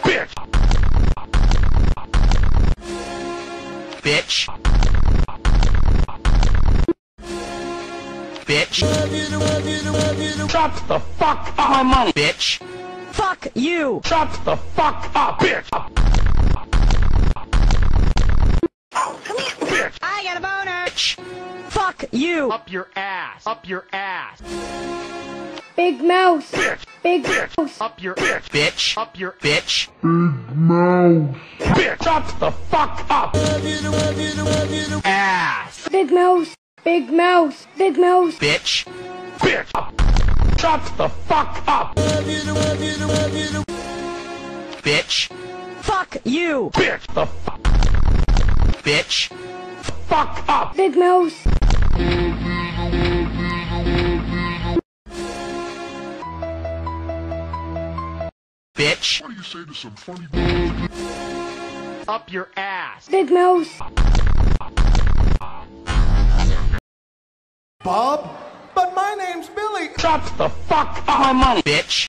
Bitch. Bitch. Bitch. Shut the fuck up, my money, bitch. Fuck you! Shut the fuck up, bitch. Bitch. I got a boner! Fuck you! Up your ass. Up your ass. Big mouse. Bitch. Big Bitch. mouse. Up your Bitch. Up your Bitch. Bitch. Shut the fuck up. ass. Big mouse. Big mouse. Big mouse. Bitch. Bitch. Shut the fuck up. Bitch. Fuck you! Bitch. The fuck. Bitch. Fuck up. Big mouse. Bitch. What do you say to some funny Up your ass. Big mouse. Bob? But my name's Billy. Shut the fuck up, my money, bitch.